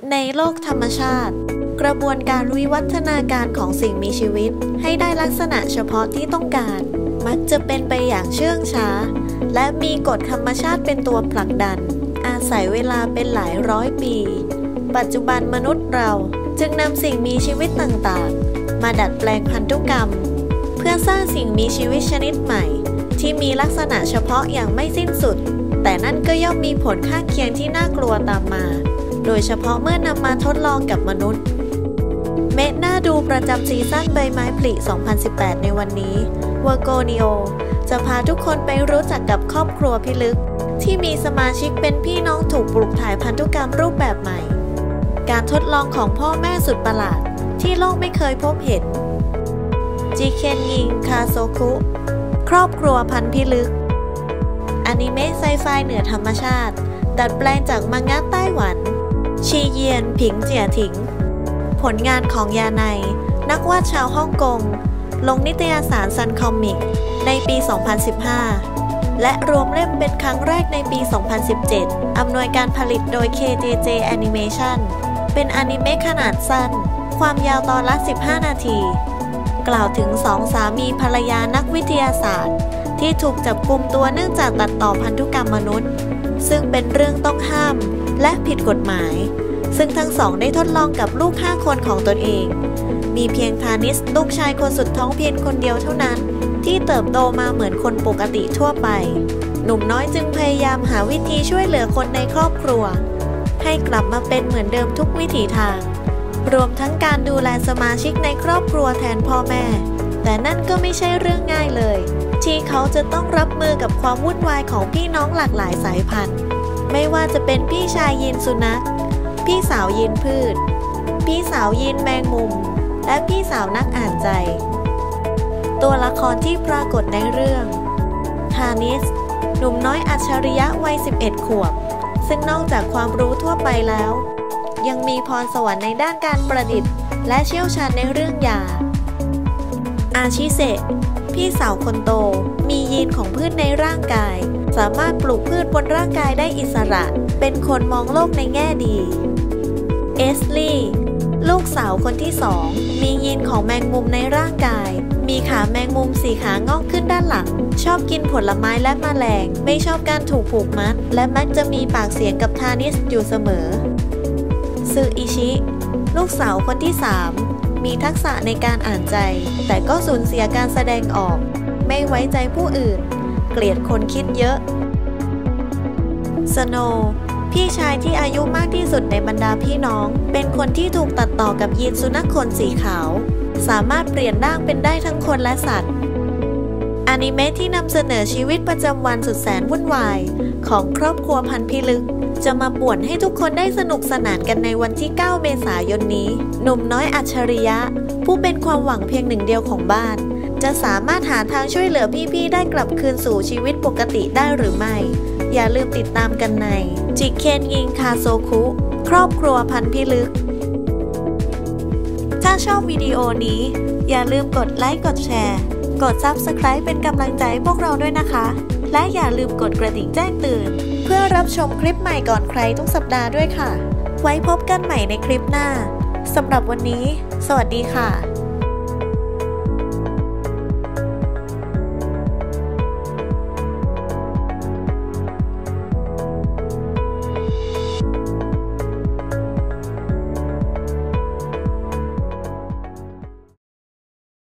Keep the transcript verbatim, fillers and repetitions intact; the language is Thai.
ในโลกธรรมชาติกระบวนการวิวัฒนาการของสิ่งมีชีวิตให้ได้ลักษณะเฉพาะที่ต้องการมักจะเป็นไปอย่างเชื่องช้าและมีกฎธรรมชาติเป็นตัวผลักดันอาศัยเวลาเป็นหลายร้อยปีปัจจุบันมนุษย์เราจึงนำสิ่งมีชีวิตต่างๆมาดัดแปลงพันธุกรรมเพื่อสร้างสิ่งมีชีวิตชนิดใหม่ที่มีลักษณะเฉพาะอย่างไม่สิ้นสุดแต่นั่นก็ย่อมมีผลข้างเคียงที่น่ากลัวตามมาโดยเฉพาะเมื่อนำมาทดลองกับมนุษย์เมะน่าดูประจำซีซั่นใบไม้ผลิ สองพันสิบแปด ในวันนี้เวอร์โกนิโอจะพาทุกคนไปรู้จักกับครอบครัวพิลึกที่มีสมาชิกเป็นพี่น้องถูกปลูกถ่ายพันธุกรรมรูปแบบใหม่การทดลองของพ่อแม่สุดประหลาดที่โลกไม่เคยพบเห็นจิเคนยิงคาโซคุครอบครัวพันธุ์พิลึกอนิเมะไซไฟเหนือธรรมชาติดัดแปลงจากมังงะไต้หวันชีเยียนผิงเจียถิงผลงานของยาไนนักวาดชาวฮ่องกงลงนิตยสารซันคอมิกในปี สองพันสิบห้า และรวมเล่มเป็นครั้งแรกในปี สองพันสิบเจ็ด อำนวยการผลิตโดย เค เจ เจ Animation เป็นอนิเมะขนาดสั้นความยาวตอนละ สิบห้า นาทีกล่าวถึงสองสามีภรรยานักวิทยาศาสตร์ที่ถูกจับกุมตัวเนื่องจากตัดต่อพันธุกรรมมนุษย์ซึ่งเป็นเรื่องต้องห้ามและผิดกฎหมายซึ่งทั้งสองได้ทดลองกับลูกห้าคนของตนเองมีเพียงธานิสลูกชายคนสุดท้องเพียงคนเดียวเท่านั้นที่เติบโตมาเหมือนคนปกติทั่วไปหนุ่มน้อยจึงพยายามหาวิธีช่วยเหลือคนในครอบครัวให้กลับมาเป็นเหมือนเดิมทุกวิถีทางรวมทั้งการดูแลสมาชิกในครอบครัวแทนพ่อแม่แต่นั่นก็ไม่ใช่เรื่องง่ายเลยที่เขาจะต้องรับมือกับความวุ่นวายของพี่น้องหลากหลายสายพันธุ์ไม่ว่าจะเป็นพี่ชายยีนสุนัขพี่สาวยีนพืชพี่สาวยีนแมงมุมและพี่สาวนักอ่านใจตัวละครที่ปรากฏในเรื่องธานิสหนุ่มน้อยอัจฉริยะวัยสิบเอ็ดขวบซึ่งนอกจากความรู้ทั่วไปแล้วยังมีพรสวรรค์ในด้านการประดิษฐ์และเชี่ยวชาญในเรื่องยาอาชิเซะพี่สาวคนโตมียีนของพืชในร่างกายสามารถปลูกพืชบนร่างกายได้อิสระเป็นคนมองโลกในแง่ดีเอสลี่ลูกสาวคนที่สองมียีนของแมงมุมในร่างกายมีขาแมงมุมสี่ขางอกขึ้นด้านหลังชอบกินผลไม้และแมลงไม่ชอบการถูกผูกมัดและมักจะมีปากเสียงกับธานิสอยู่เสมอซึอิชิลูกสาวคนที่สามมีทักษะในการอ่านใจแต่ก็สูญเสียการแสดงออกไม่ไว้ใจผู้อื่นเกลียดคนคิดเยอะสโนว์พี่ชายที่อายุมากที่สุดในบรรดาพี่น้องเป็นคนที่ถูกตัดต่อกับยีนสุนัขขนสีขาวสามารถเปลี่ยนร่างเป็นได้ทั้งคนและสัตว์อนิเมะที่นำเสนอชีวิตประจำวันสุดแสนวุ่นวายของครอบครัวพันธุ์พิลึกจะมาป่วนให้ทุกคนได้สนุกสนานกันในวันที่เก้าเมษายนนี้หนุ่มน้อยอัจฉริยะผู้เป็นความหวังเพียงหนึ่งเดียวของบ้านจะสามารถหาทางช่วยเหลือพี่ๆได้กลับคืนสู่ชีวิตปกติได้หรือไม่อย่าลืมติดตามกันในจิเคนยิงคาโซคุครอบครัวพันธุ์พิลึกถ้าชอบวิดีโอนี้อย่าลืมกดไลค์กดแชร์กด ซับสไครบ์ เป็นกำลังใจให้พวกเราด้วยนะคะและอย่าลืมกดกระดิ่งแจ้งเตือนเพื่อรับชมคลิปใหม่ก่อนใครทุกสัปดาห์ด้วยค่ะไว้พบกันใหม่ในคลิปหน้าสำหรับวันนี้สวัสดีค่ะ